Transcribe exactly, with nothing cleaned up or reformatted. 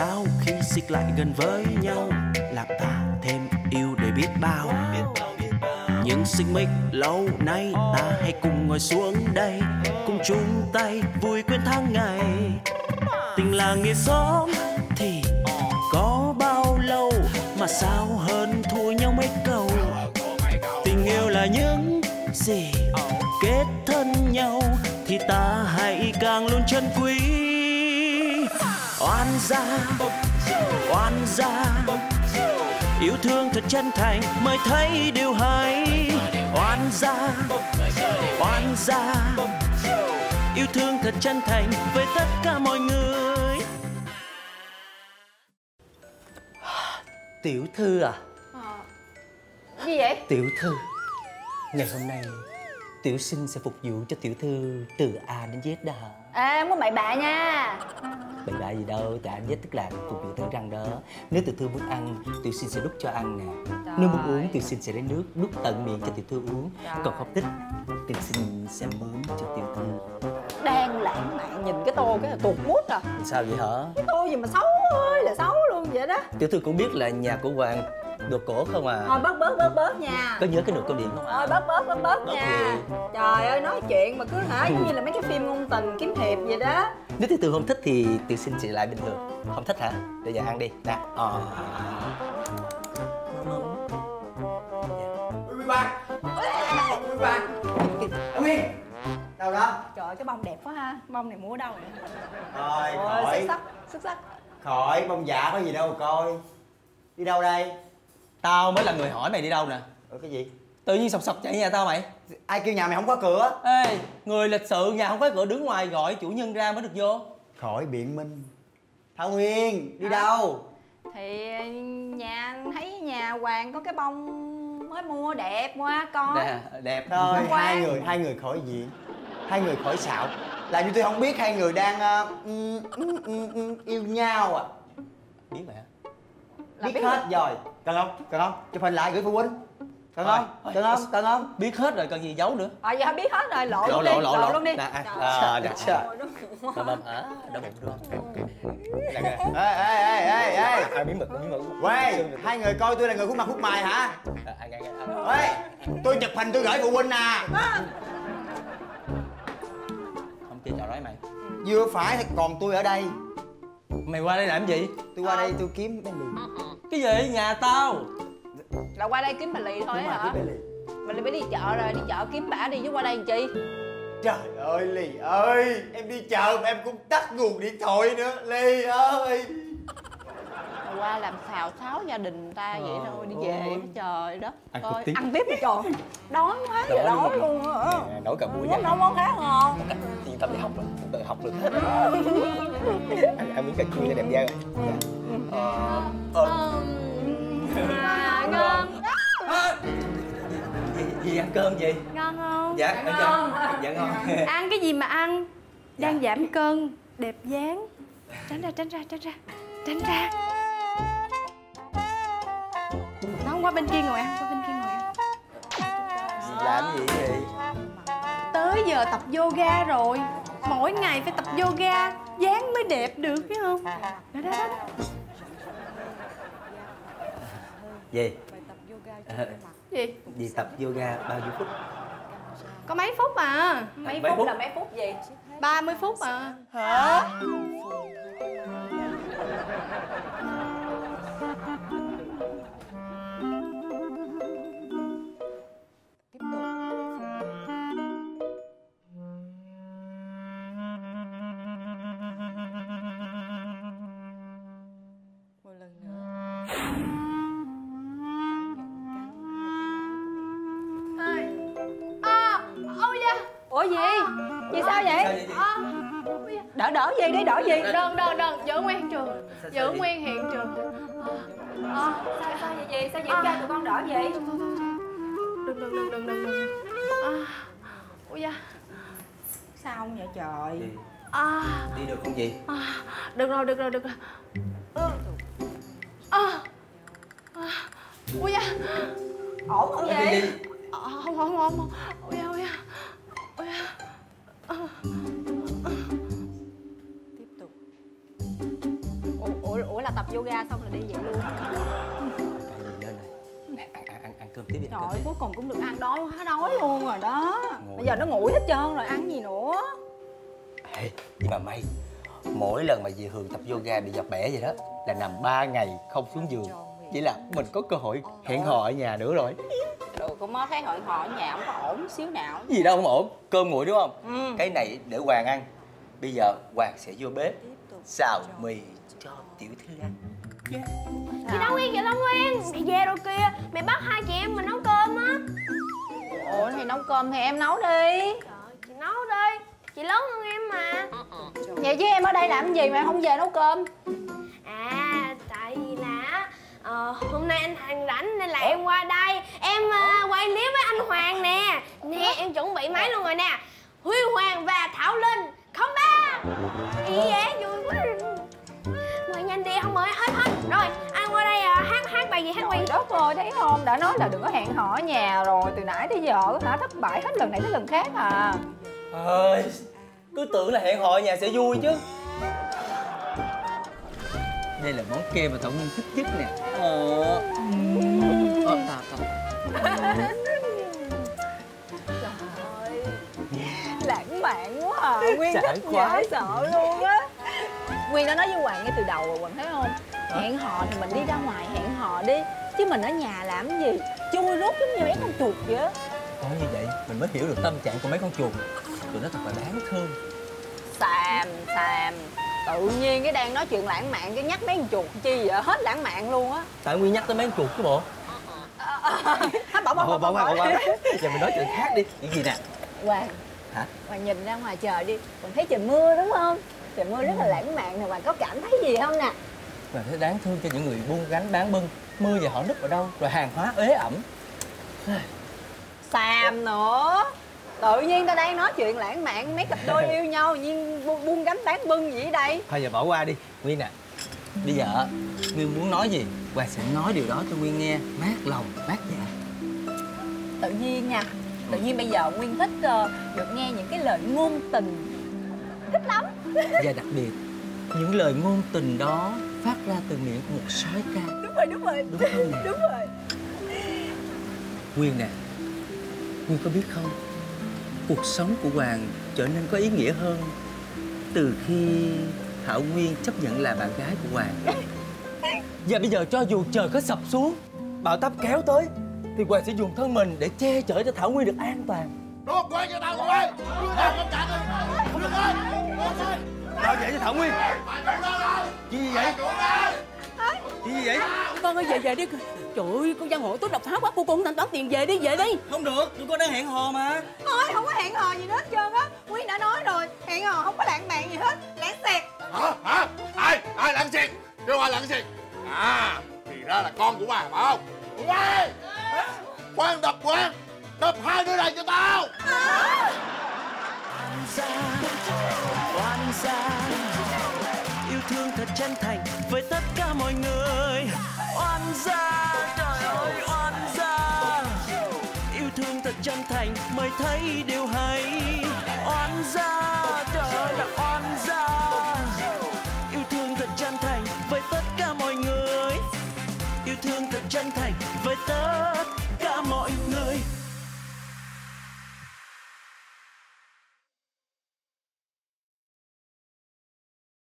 sao khi xích lại gần với nhau làm ta thêm yêu để biết bao. Những xích mích lâu nay ta hãy cùng ngồi xuống đây, cùng chung tay vui quên tháng ngày. Tình là nghĩa xóm thì có bao lâu mà sao hơn thua nhau mấy câu. Tình yêu là những gì kết thân nhau thì ta hãy càng luôn trân quý. Oan gia, oan gia, yêu thương thật chân thành mới thấy điều hay. Oan gia, oan gia, yêu thương thật chân thành với tất cả mọi người. Tiểu thư à? À, gì vậy? Tiểu thư, ngày hôm nay tiểu sinh sẽ phục vụ cho tiểu thư từ A đến Z đó. À, không có bậy bạ nha. Bậy bạ gì đâu, từ A đến Z tức là phục vụ tiểu răng đó. Nếu tiểu thư muốn ăn, tiểu sinh sẽ đút cho ăn nè. Trời. Nếu muốn uống, tiểu sinh sẽ lấy nước đút tận miệng cho tiểu thư uống. Trời. Còn không thích, tiểu sinh sẽ muốn cho tiểu thư. Đang lãng mạn, nhìn cái tô cái là tuột mút à. Sao vậy hả? Cái tô gì mà xấu ơi là xấu luôn vậy đó. Tiểu thư cũng biết là nhà của Hoàng đồ cổ không à? Thôi bớt bớt bớt bớt nha. Có nhớ cái nồi cơm điện không à? Thôi bớt bớt bớt bớt Bớt nha. gì? Trời ơi, nói chuyện mà cứ hả giống như là mấy cái phim ngôn tình kiếm hiệp vậy đó. Nếu tiểu thư không thích thì tiểu sinh sẽ lại bình thường. Không thích hả? Bây giờ ăn đi. Nè. Ờ. Quý ba, quý ba, Nguyên, đâu đó? Trời ơi, cái bông đẹp quá ha. Bông này mua ở đâu vậy? Rồi, Ôi, khỏi, xuất sắc, xuất sắc. khỏi, bông dạ có gì đâu mà coi. Đi đâu đây? Tao mới là người hỏi mày đi đâu nè. Ủa cái gì? Tự nhiên sọc sọc chạy nhà tao mày. Ai kêu nhà mày không có cửa? Ê, người lịch sự nhà không có cửa, đứng ngoài gọi chủ nhân ra mới được vô. Khỏi biện minh. Thảo Nguyên, đi à. đâu? Thì nhà thấy nhà Hoàng có cái bông mới mua đẹp quá coi. Nè, đẹp thôi. Hai người, hai người khỏi diện, hai người khỏi xạo. Làm như tôi không biết hai người đang uh, um, um, um, yêu nhau à? Biết mày hả? Biết, biết hết rồi. Cần không? Cần không? Chụp hình lại gửi phụ huynh. Cần không? Cần không? Cần không? Biết hết rồi, cần gì giấu nữa. Ờ giờ biết hết rồi, lộ lộ luôn đi, lộ lộ luôn đi. À, dạ. Đâm bầm ở, đâm bụng luôn. Ê ê ê ê ê. Ai bí mật, bí mật. Quay, hai người coi tôi là người khuôn mặt khuôn mày hả? Ê, tôi chụp hình tôi gửi phụ huynh à. Không chơi trò đó mày. Vừa phải thì còn tôi ở đây. Mày qua đây làm gì? Tôi qua đây tôi kiếm bé lì. Cái gì? Nhà tao. Là qua đây kiếm bà Lì thôi hả? Bà Lì phải đi chợ rồi, đi chợ kiếm bả đi chứ qua đây làm chi? Trời ơi Lì ơi, em đi chợ mà em cũng tắt nguồn điện thoại nữa, Lì ơi. Mà qua làm xào xáo gia đình người ta vậy thôi, đi về trời đất. Ăn thôi, tiếp. Ăn tiếp đi trời. Đói quá giờ đói luôn á. Nấu cả buổi. Muốn nấu món khác không? Yên tâm đi học rồi, tự học được hết. Ăn ăn miếng cà chua cho đẹp da rồi. Ờ. Ờ. À, ngon. Gì, gì ăn cơm gì? Ngon không? Dạ, ăn cơm. Dạ ngon. Ăn cái gì mà ăn? Đang dạ. giảm cân, đẹp dáng. Tránh ra, tránh ra, tránh ra. Tránh ra. Nó qua bên kia ngồi ăn, qua bên kia ngồi ăn. Làm gì vậy? Tới giờ tập yoga rồi. Mỗi ngày phải tập yoga, dáng mới đẹp được phải không? Đó, đó, đó. Gì? À, Gì? gì tập yoga bao nhiêu phút? Có mấy phút à? Mấy, mấy phút, phút là mấy phút gì? ba mươi phút à? Hả? Ủa gì? Gì sao vậy? Sao vậy chị? À, đỡ đỡ gì đi, đỡ gì? Đơn, đơn, đơn, giữ nguyên hiện trường. Giữ nguyên hiện trường. À, à, sao, sao vậy gì? Sao vậy? Cho tụi con đỡ gì? Đừng, đừng, đừng, đừng, đừng, đừng. À, ui da. Sao không vậy trời? Đi. À, Đi được không gì? à, được rồi, được rồi, được rồi. À, à, ui da. Ổn không vậy? À, không, không, không, không. Ui da, ui da. Ui da. À, à. Tiếp tục. Ủa, ủa, ủa tập yoga xong là đi vậy luôn. Lên này. Ăn, ăn, ăn, ăn cơm tiếp đi. Trời ơi, cuối cùng cũng được ăn, đói quá đói luôn rồi đó. Ngồi. Bây giờ nó nguội hết trơn rồi, ăn gì nữa. Ê, nhưng mà may mỗi lần mà dì Hường tập yoga bị dập bẻ vậy đó là nằm ba ngày không xuống giường. Vậy là mình có cơ hội hẹn hò ở nhà nữa rồi. Được, con mới thấy hẹn hò ở nhà không có ổn xíu nào. Gì đâu không ổn, cơm nguội đúng không? Ừ. Cái này để Hoàng ăn. Bây giờ Hoàng sẽ vô bếp xào mì cho tiểu thư ăn. Yeah. Chị Long Nguyên, chị Long Nguyên, mẹ về rồi kìa. Mẹ bắt hai chị em mình nấu cơm á. Ủa thì nấu cơm thì em nấu đi. Trời, chị nấu đi. Chị lớn hơn em mà. Vậy chứ em ở đây làm gì mà không về nấu cơm? À, tại vì là ờ, hôm nay anh Hoàng rảnh nên là em qua đây. Em uh, quay clip với anh Hoàng nè. Nè, em chuẩn bị máy luôn rồi nè. Huy Hoàng và Thảo Linh không ba. Ý vậy, vui quá. Quay nhanh đi, không ơi, hết hết. Rồi, anh qua đây uh, hát hát bài gì hát quay. Đất ơi, thấy không? Đã nói là đừng có hẹn hò ở nhà rồi. Từ nãy tới giờ hả, thất bại hết lần này tới lần khác à. Ơi, cứ tưởng là hẹn hò ở nhà sẽ vui chứ. Đây là món kem mà Thảo Nguyên thích nhất nè. Ờ. Ờ, tao tao. Trời ơi, lãng mạn quá à. Nguyên Sợ thích quá. dễ sợ luôn á. Nguyên đã nói với Hoàng ngay từ đầu rồi, Hoàng thấy không? Hẹn hò thì mình đi ra ngoài hẹn hò đi. Chứ mình ở nhà làm cái gì? Chui rút giống như mấy con chuột vậy á. Nói như vậy mình mới hiểu được tâm trạng của mấy con chuột. Tụi nó thật là đáng thương. Xàm, xàm. Tự nhiên cái đang nói chuyện lãng mạn cái nhắc mấy con chuột chi vậy? Hết lãng mạn luôn á. Tại Nguyên nhắc tới mấy con chuột chứ bộ. Hết bỏ bỏ bỏ bỏ bỏ. Giờ mình nói chuyện khác đi. Chuyện gì nè? Hoàng. Hả? Hoàng nhìn ra ngoài trời đi. Hoàng thấy trời mưa đúng không? Trời mưa rất là lãng mạn nè. Hoàng có cảm thấy gì không nè? Hoàng thấy đáng thương cho những người buôn gánh bán bưng. Mưa giờ họ núp ở đâu? Rồi hàng hóa ế ẩm. Xàm nữa. Tự nhiên ta đang nói chuyện lãng mạn mấy cặp đôi yêu nhau nhưng bu buông gánh bán bưng gì ở đây. Thôi giờ bỏ qua đi Nguyên nè. Bây giờ Nguyên muốn nói gì Hoàng sẽ nói điều đó cho Nguyên nghe. Mát lòng, mát dạ. Tự nhiên nha. Tự nhiên bây giờ Nguyên thích uh, được nghe những cái lời ngôn tình. Thích lắm. Và đặc biệt những lời ngôn tình đó phát ra từ miệng của một sói ca. Đúng rồi, đúng rồi. Đúng không nè? Đúng rồi. Nguyên nè, Nguyên có biết không, cuộc sống của Hoàng trở nên có ý nghĩa hơn từ khi Thảo Nguyên chấp nhận là bạn gái của Hoàng. Và bây giờ cho dù trời có sập xuống, bão táp kéo tới, thì Hoàng sẽ dùng thân mình để che chở cho Thảo Nguyên được an toàn. Đó, quay cho tao rồi. Tao không trả đi. Không được ơi. Sao vậy cho Thảo Nguyên? Gì vậy? Gì vậy? Con ơi, về về đi. Trời ơi, con giang hồ tốt độc phá quá, cô con không thanh toán tiền, về đi, về đi. Không được, tụi con đang hẹn hò mà. Thôi, không có hẹn hò gì hết trơn á. Nguyên đã nói rồi, hẹn hò không có lãng mạn gì hết. Lãng xẹt. Hả? Hả? Ai? Ai lãng xẹt? Kêu ai lãng xẹt? À, thì ra là con của bà phải không? Quay! Quang đập Quang! Đập hai đứa này cho tao! Oan gia, oan gia, yêu thương thật chân thành với tất cả mọi người. Oan gia, trời ơi oan gia, yêu thương thật chân thành mới thấy điều hay. Oan gia, trời ơi là oan gia, yêu thương thật chân thành với tất cả mọi người. Yêu thương thật chân thành với tất cả mọi người.